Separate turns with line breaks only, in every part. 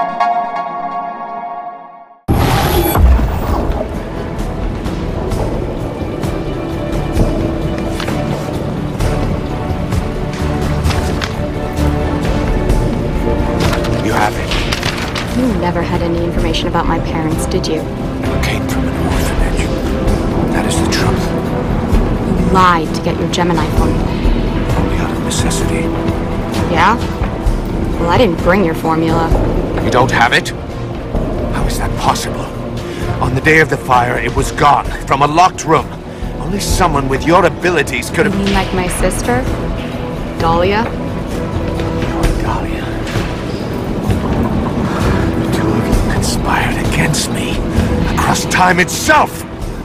You never had any information about my parents, did you?
I came from an orphanage. That is the truth.
You lied to get your Gemini formula.
Only out of necessity.
Yeah? Well, I didn't bring your formula.
You don't have it? How is that possible? On the day of the fire, it was gone, from a locked room. Only someone with your abilities could have...
You mean like my sister? Dahlia?
Dahlia. The two of you conspired against me. Across time itself!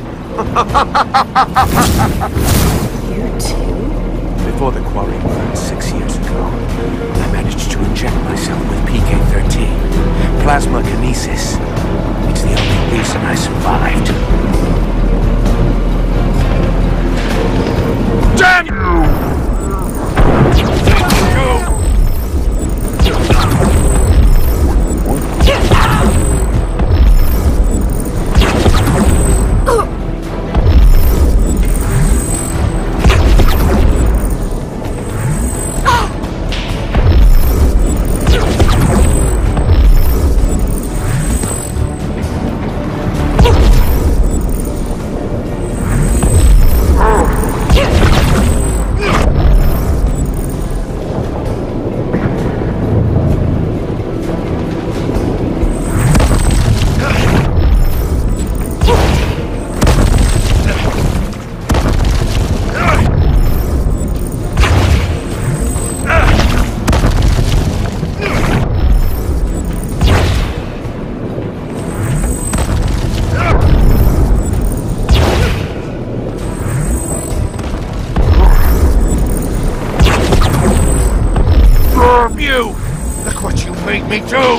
You too?
Before the quarry burned 6 years ago, I managed to inject myself with PK-13. Plasma kinesis. It's the only reason I survived. Damn you! Look what you made me do!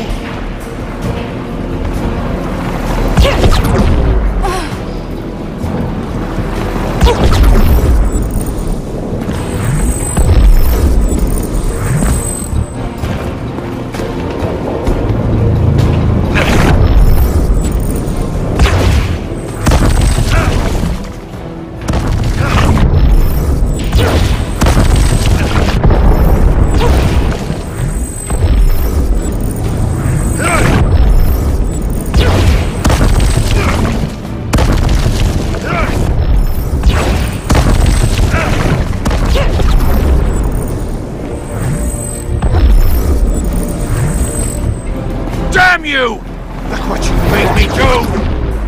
Damn you! Look what you made me do!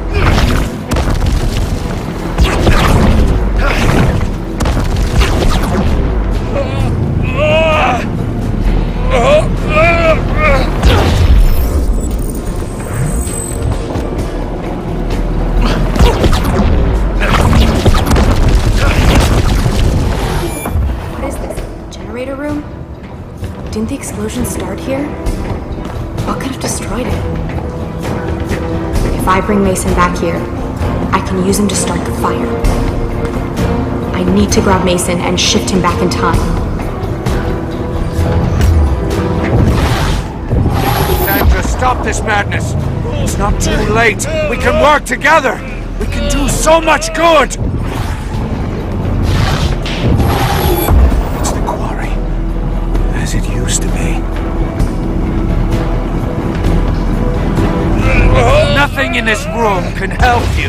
What is this? Generator room? Didn't the explosion start here? What could have destroyed it? If I bring Mason back here, I can use him to start the fire. I need to grab Mason and shift him back in time.
Cassandra, stop this madness! It's not too late! We can work together! We can do so much good! It's the quarry, as it used to be. Nothing in this room can help you!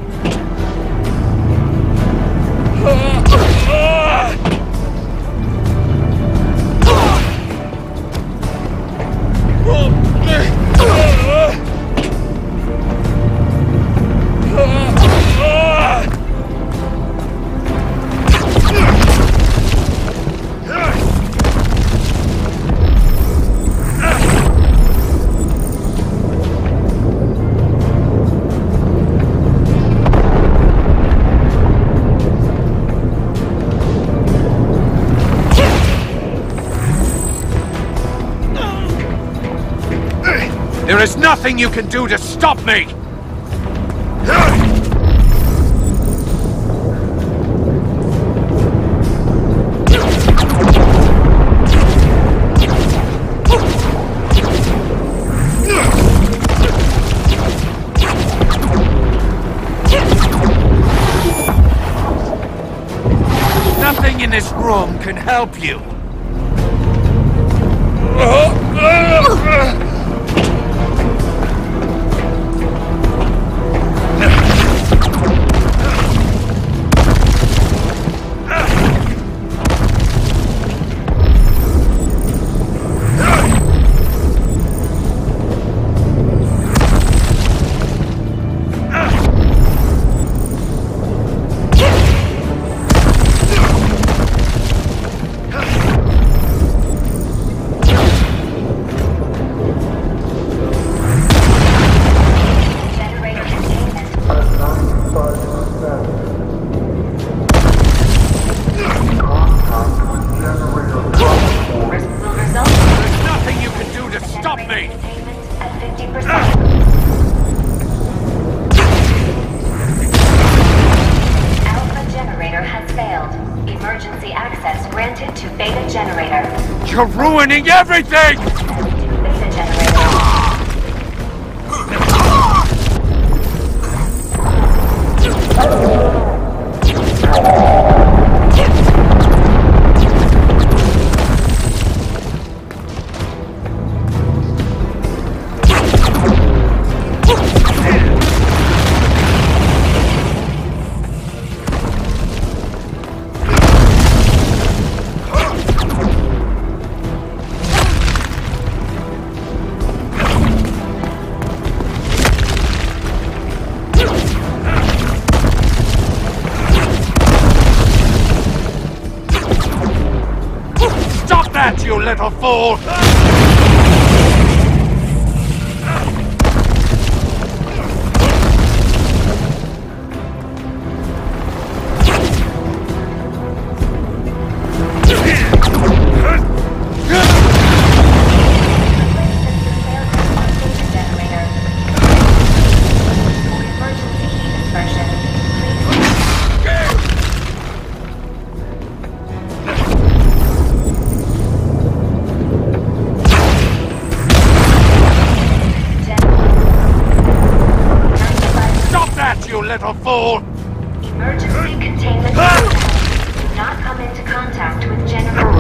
There is nothing you can do to stop me! help you. You're ruining everything! You little fool! Little fool!
Emergency containment. Do not come into contact with generator.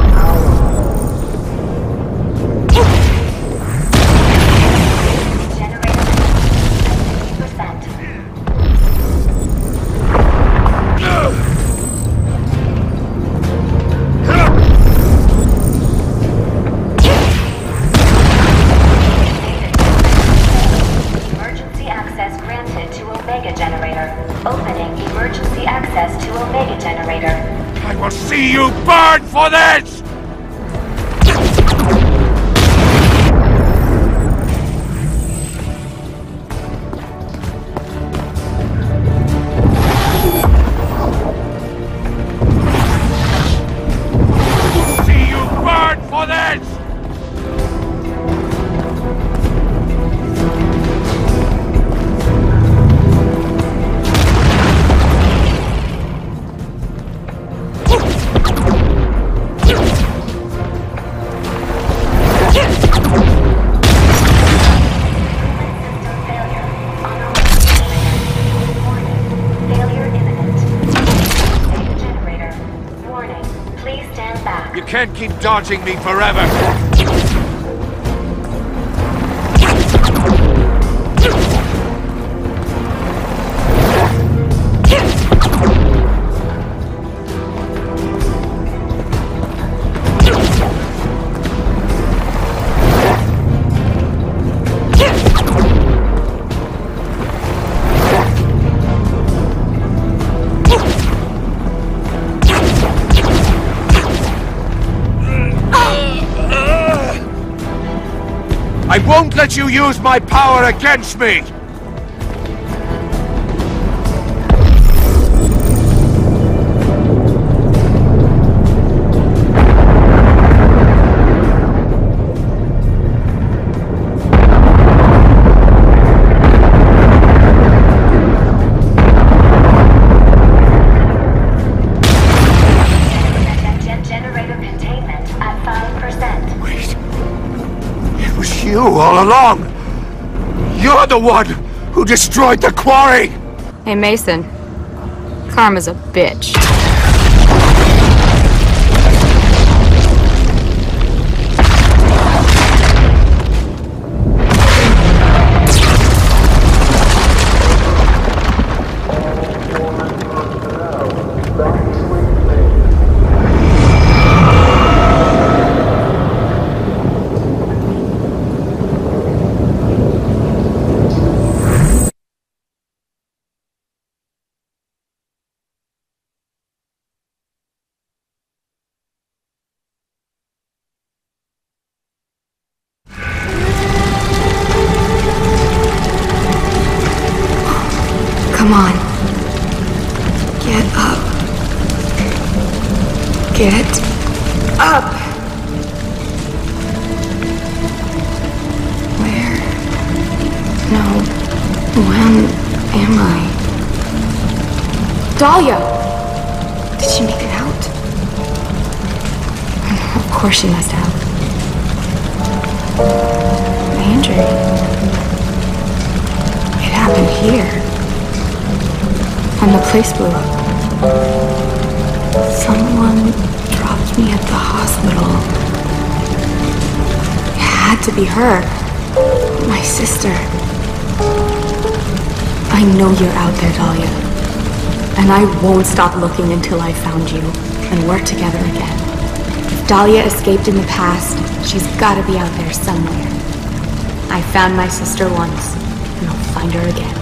Generator at 50%. Emergency access granted to Omega Generator. Opening emergency access to Omega Generator.
I will see you burn for this! See you burn for this! You can't keep dodging me forever! I won't let you use my power against me! You all along! You're the one who destroyed the quarry!
Hey, Mason. Karma's a bitch. Get up! Where? No. When am I? Dahlia! Did she make it out? Of course she must have. My injury. It happened here. And the place blew up. Someone dropped me at the hospital. It had to be her. My sister. I know you're out there, Dahlia. And I won't stop looking until I've found you and work together again. If Dahlia escaped in the past, she's gotta be out there somewhere. I found my sister once, and I'll find her again.